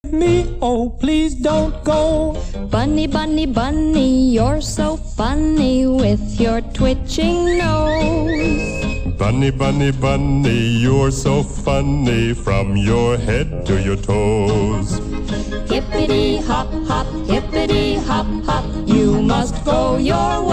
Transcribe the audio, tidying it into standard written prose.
me, oh please don't go. Bunny, bunny, bunny, you're so funny with your twitching nose. Bunny, bunny, bunny, you're so funny from your head to your toes. Hippity hop hop, hippity hop hop, you must go your